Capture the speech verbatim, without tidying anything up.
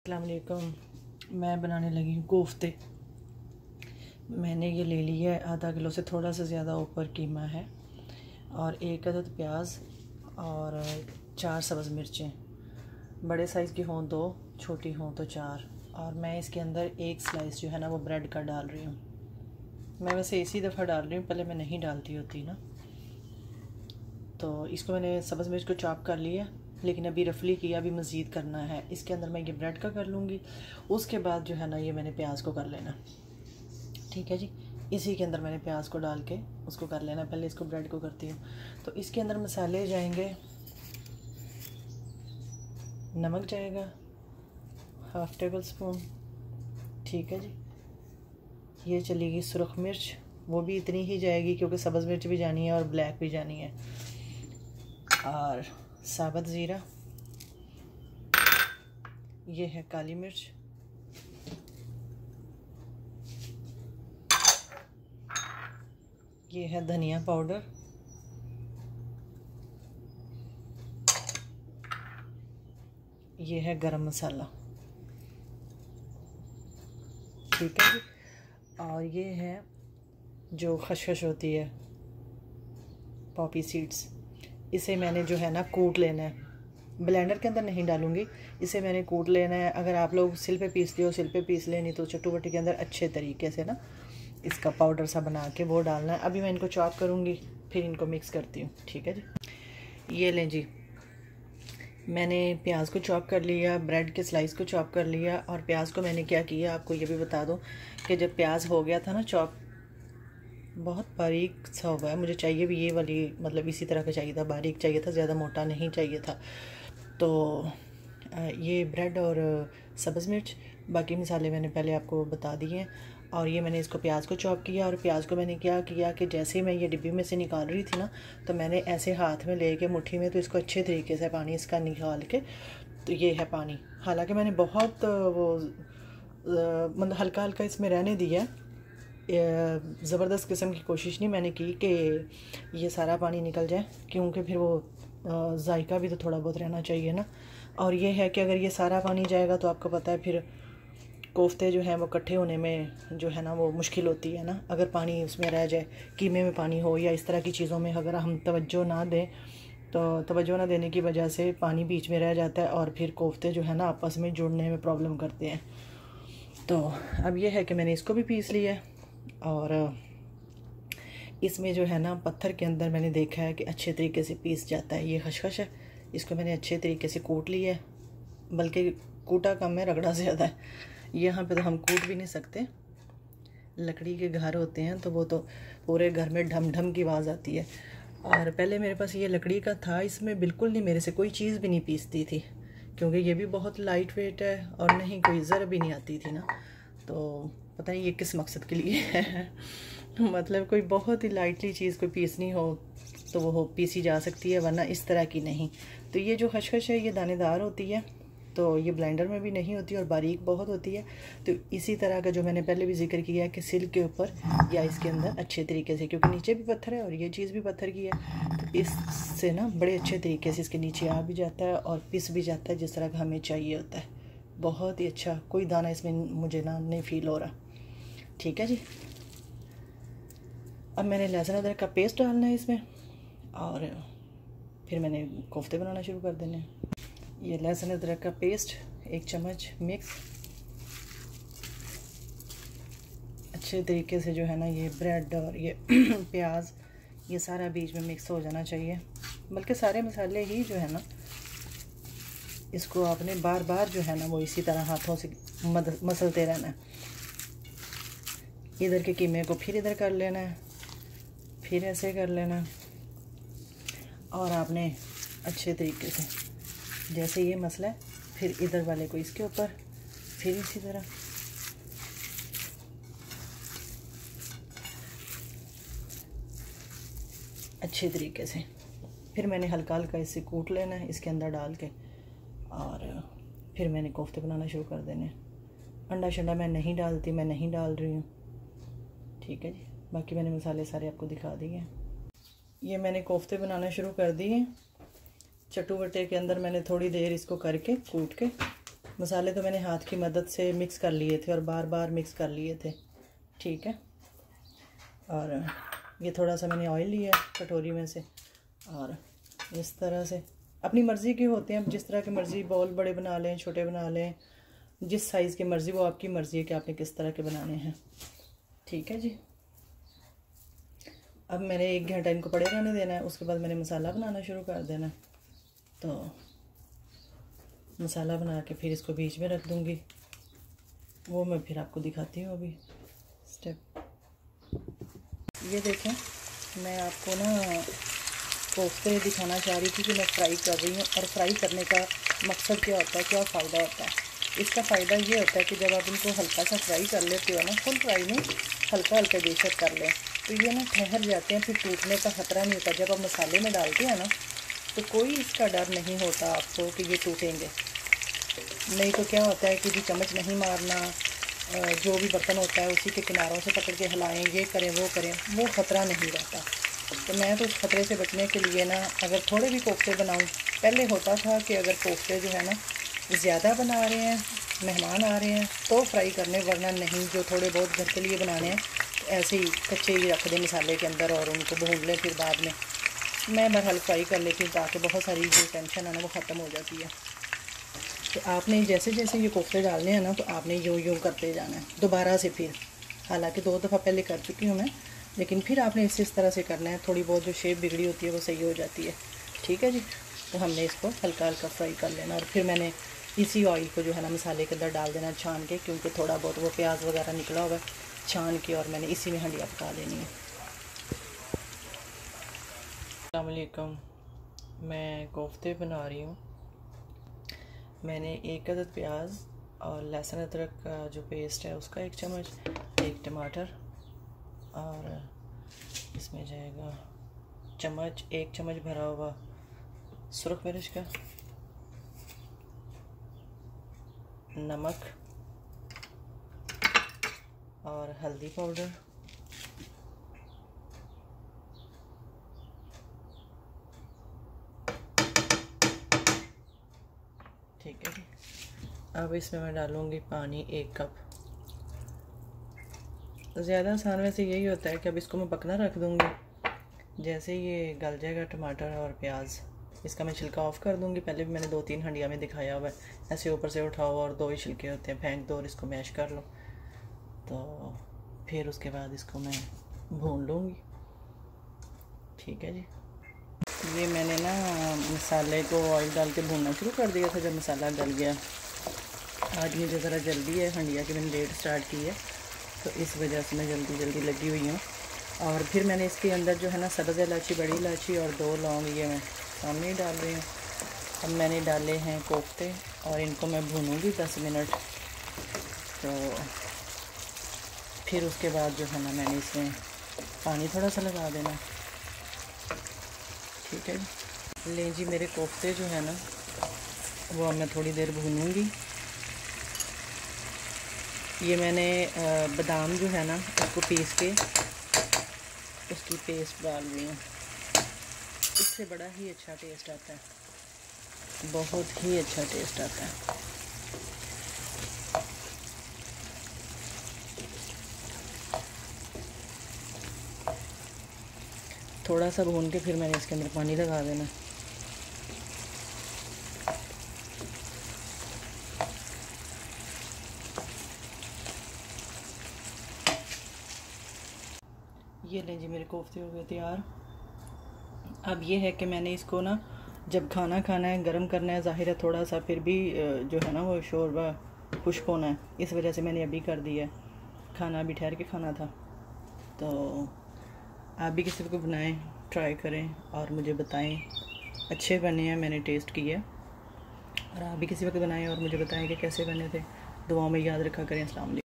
अस्सलाम वालेकुम। मैं बनाने लगी हूँ कोफ्ते। मैंने ये ले लिया है आधा किलो से थोड़ा सा ज़्यादा ऊपर कीमा है और एक अदद प्याज और चार सब्ज़ मिर्चें, बड़े साइज़ की हों दो, छोटी हों तो चार। और मैं इसके अंदर एक स्लाइस जो है ना वो ब्रेड का डाल रही हूँ। मैं वैसे इसी दफ़ा डाल रही हूँ, पहले मैं नहीं डालती होती ना। तो इसको मैंने सब्ज़ मिर्च को चॉप कर लिया, लेकिन अभी रफली किया, अभी मज़ीद करना है। इसके अंदर मैं ये ब्रेड का कर लूँगी, उसके बाद जो है ना ये मैंने प्याज को कर लेना। ठीक है जी, इसी के अंदर मैंने प्याज को डाल के उसको कर लेना। पहले इसको ब्रेड को करती हूँ। तो इसके अंदर मसाले जाएंगे, नमक जाएगा हाफ़ टेबल स्पून, ठीक है जी। ये चलेगी सुरख मिर्च, वो भी इतनी ही जाएगी क्योंकि सब्ज़ मिर्च भी जानी है और ब्लैक भी जानी है। और साबुत ज़ीरा, ये है काली मिर्च, ये है धनिया पाउडर, ये है गरम मसाला, ठीक है जी। और ये है जो खशखश होती है, पॉपी सीड्स, इसे मैंने जो है ना कूट लेना है। ब्लेंडर के अंदर नहीं डालूंगी, इसे मैंने कूट लेना है। अगर आप लोग सिल पे पीसते हो सिल पे पीस लें, नहीं तो चट्टू बट्टी के अंदर अच्छे तरीके से ना इसका पाउडर सा बना के वो डालना है। अभी मैं इनको चॉप करूँगी, फिर इनको मिक्स करती हूँ, ठीक है जी। ये लें जी, मैंने प्याज को चॉप कर लिया, ब्रेड के स्लाइस को चॉप कर लिया। और प्याज को मैंने क्या किया आपको ये भी बता दूँ कि जब प्याज हो गया था ना चॉप, बहुत बारीक सा हो गया, मुझे चाहिए भी ये वाली, मतलब इसी तरह का चाहिए था, बारीक चाहिए था, ज़्यादा मोटा नहीं चाहिए था। तो ये ब्रेड और सब्ज़ मिर्च, बाकी मसाले मैंने पहले आपको बता दिए हैं। और ये मैंने इसको प्याज को चॉप किया, और प्याज को मैंने क्या किया कि जैसे ही मैं ये डिब्बी में से निकाल रही थी ना, तो मैंने ऐसे हाथ में लेके मुट्ठी में तो इसको अच्छे तरीके से पानी इसका निकाल के, तो ये है पानी। हालांकि मैंने बहुत वो मतलब हल्का हल्का इसमें रहने दिया, ज़बरदस्त किस्म की कोशिश नहीं मैंने की कि ये सारा पानी निकल जाए, क्योंकि फिर वो जायका भी तो थोड़ा बहुत रहना चाहिए ना। और ये है कि अगर ये सारा पानी जाएगा तो आपको पता है फिर कोफ्ते जो हैं वो इकट्ठे होने में जो है ना वो मुश्किल होती है ना। अगर पानी उसमें रह जाए, कीमे में पानी हो या इस तरह की चीज़ों में अगर हम तवज्जो ना दें, तो तवज्जो ना देने की वजह से पानी बीच में रह जाता है और फिर कोफ्ते जो है ना आपस में जुड़ने में प्रॉब्लम करते हैं। तो अब ये है कि मैंने इसको भी पीस लिया है। और इसमें जो है ना पत्थर के अंदर मैंने देखा है कि अच्छे तरीके से पीस जाता है। ये खशखश है, इसको मैंने अच्छे तरीके से कूट लिया है, बल्कि कूटा कम है, रगड़ा ज़्यादा है। यहाँ पे तो हम कूट भी नहीं सकते, लकड़ी के घर होते हैं तो वो तो पूरे घर में ढम ढम की आवाज़ आती है। और पहले मेरे पास ये लकड़ी का था, इसमें बिल्कुल नहीं मेरे से कोई चीज़ भी नहीं पीसती थी, क्योंकि ये भी बहुत लाइट वेट है और नहीं कोई ज़र भी नहीं आती थी ना। तो पता नहीं ये किस मकसद के लिए है मतलब कोई बहुत ही लाइटली चीज़ कोई पीसनी हो तो वो हो पीसी जा सकती है, वरना इस तरह की नहीं। तो ये जो खशखश है ये दानेदार होती है, तो ये ब्लेंडर में भी नहीं होती और बारीक बहुत होती है। तो इसी तरह का जो मैंने पहले भी जिक्र किया है कि सिल के ऊपर या इसके अंदर अच्छे तरीके से, क्योंकि नीचे भी पत्थर है और ये चीज़ भी पत्थर की है, तो इससे ना बड़े अच्छे तरीके से इसके नीचे आ भी जाता है और पिस भी जाता है जिस तरह का हमें चाहिए होता है। बहुत ही अच्छा, कोई दाना इसमें मुझे ना नहीं फील हो रहा, ठीक है जी। अब मैंने लहसुन अदरक का पेस्ट डालना है इसमें और फिर मैंने कोफ्ते बनाना शुरू कर देने हैं। ये लहसुन अदरक का पेस्ट एक चम्मच मिक्स, अच्छे तरीके से जो है ना ये ब्रेड और ये प्याज ये सारा बीच में मिक्स हो जाना चाहिए। बल्कि सारे मसाले ही जो है ना इसको आपने बार बार जो है ना वो इसी तरह हाथों से मद मसलते रहना है। इधर के कीमे को फिर इधर कर लेना है, फिर ऐसे कर लेना, और आपने अच्छे तरीके से जैसे ये मसला है फिर इधर वाले को इसके ऊपर, फिर इसी तरह अच्छे तरीके से। फिर मैंने हल्का हल्का इसे कूट लेना है इसके अंदर डाल के, और फिर मैंने कोफ्ते बनाना शुरू कर देने। अंडा शंडा मैं नहीं डालती, मैं नहीं डाल रही हूँ, ठीक है जी। बाकी मैंने मसाले सारे आपको दिखा दिए हैं। ये मैंने कोफ्ते बनाना शुरू कर दिए। चट्टू बट्टे के अंदर मैंने थोड़ी देर इसको करके कूट के मसाले तो मैंने हाथ की मदद से मिक्स कर लिए थे और बार बार मिक्स कर लिए थे, ठीक है। और ये थोड़ा सा मैंने ऑयल लिया कटोरी में से, और इस तरह से अपनी मर्ज़ी के होते हैं, जिस तरह की मर्ज़ी, बॉल बड़े बना लें, छोटे बना लें, जिस साइज़ की मर्ज़ी, वो आपकी मर्ज़ी है कि आपने किस तरह के बनाने हैं, ठीक है जी। अब मैंने एक घंटा इनको पड़े रहने देना है, उसके बाद मैंने मसाला बनाना शुरू कर देना है। तो मसाला बना के फिर इसको बीच में रख दूँगी, वो मैं फिर आपको दिखाती हूँ अभी स्टेप। ये देखें, मैं आपको ना कोफ्ते दिखाना चाह रही थी कि मैं फ्राई कर रही हूँ, और फ्राई करने का मकसद क्या होता है, क्या फ़ायदा होता है। इसका फ़ायदा ये होता है कि जब आप इनको हल्का सा फ्राई कर लेते हो ना, फुल फ्राई नहीं, हल्का हल्का बेशक कर लें, तो ये ना ठहर जाते हैं, फिर टूटने का ख़तरा नहीं होता। जब आप मसाले में डालते हैं ना, तो कोई इसका डर नहीं होता आपको कि ये टूटेंगे। नहीं तो क्या होता है कि जी चम्मच नहीं मारना, जो भी बर्तन होता है उसी के किनारों से पकड़ के हिलाएं, ये करें वो करें, वो ख़तरा नहीं रहता। तो मैं तो उस ख़तरे से बचने के लिए ना, अगर थोड़े भी कोफ्ते बनाऊं, पहले होता था कि अगर कोफ्ते जो है ना ज़्यादा बना रहे हैं, मेहमान आ रहे हैं, तो फ्राई करने, वरना नहीं, जो थोड़े बहुत घर के लिए बनाने हैं ऐसे ही कच्चे ही रख दें मसाले के अंदर और उनको भून लें फिर बाद में। मैं बहरहाल फ्राई कर लेती हूँ ताकि बहुत सारी जो टेंशन है ना वो ख़त्म हो जाती है। तो आपने जैसे जैसे ये कोफ्ते डालने हैं ना, तो आपने यूँ यूँ करते जाना है दोबारा से फिर, हालांकि दो दफ़ा पहले कर चुकी हूँ मैं, लेकिन फिर आपने इस इस तरह से करना है। थोड़ी बहुत जो शेप बिगड़ी होती है वो सही हो जाती है, ठीक है जी। तो हमने इसको हल्का हल्का फ्राई कर लेना, और फिर मैंने इसी ऑयल को जो है ना मसाले के अंदर डाल देना छान के, क्योंकि थोड़ा बहुत वो प्याज वगैरह निकला होगा छान के, और मैंने इसी में हंडिया पका लेनी है। अस्सलाम वालेकुम, मैं कोफ्ते बना रही हूँ। मैंने एक अदद प्याज और लहसुन अदरक का जो पेस्ट है उसका एक चम्मच, एक टमाटर, और इसमें जाएगा चम्मच, एक चम्मच भरा हुआ सुरख मिर्च का, नमक और हल्दी पाउडर, ठीक है जी। अब इसमें मैं डालूँगी पानी एक कप। ज़्यादा आसान वैसे यही होता है कि अब इसको मैं पकना रख दूँगी। जैसे ये गल जाएगा टमाटर और प्याज, इसका मैं छिलका ऑफ़ कर दूँगी। पहले भी मैंने दो तीन हंडिया में दिखाया हुआ है, ऐसे ऊपर से उठाओ और दो ही छिलके होते हैं, फेंक दो और इसको मैश कर लो। तो फिर उसके बाद इसको मैं भून लूँगी, ठीक है जी। ये मैंने ना मसाले को ऑयल डाल के भूनना शुरू कर दिया था। जब मसाला गल गया, आज मुझे ज़रा जल्दी है, हंडिया की मैंने लेट स्टार्ट की है, तो इस वजह से मैं जल्दी जल्दी लगी हुई हूँ। और फिर मैंने इसके अंदर जो है ना सब्ज़ इलायची, बड़ी इलायची और दो लौंग, ये मैं सामने ही डाल रही हूँ। अब मैंने डाले हैं कोफ्ते और इनको मैं भूनूँगी दस मिनट। तो फिर उसके बाद जो है ना मैंने इसमें पानी थोड़ा सा लगा देना, ठीक है जी। लें जी, मेरे कोफ्ते जो है ना वो मैं थोड़ी देर भूनूँगी। ये मैंने बादाम जो है ना उसको पीस के उसकी पेस्ट डाल रही हूँ। इससे बड़ा ही अच्छा टेस्ट आता है, बहुत ही अच्छा टेस्ट आता है। थोड़ा सा भून के फिर मैंने इसके अंदर पानी लगा देना। ये लें जी, मेरे कोफ्ते हो गए तैयार। अब ये है कि मैंने इसको ना जब खाना खाना है, गरम करना है, ज़ाहिर है थोड़ा सा फिर भी जो है ना वो शोरबा खुश्क होना है, इस वजह से मैंने अभी कर दिया है। खाना अभी ठहर के खाना था। तो आप भी किसी को बनाएं, ट्राई करें और मुझे बताएं अच्छे बने हैं, मैंने टेस्ट किया। और आप भी किसी वक्त बनाएं और मुझे बताएं कि कैसे बने थे। दुआओं में याद रखा करें। अस्सलाम वालेकुम।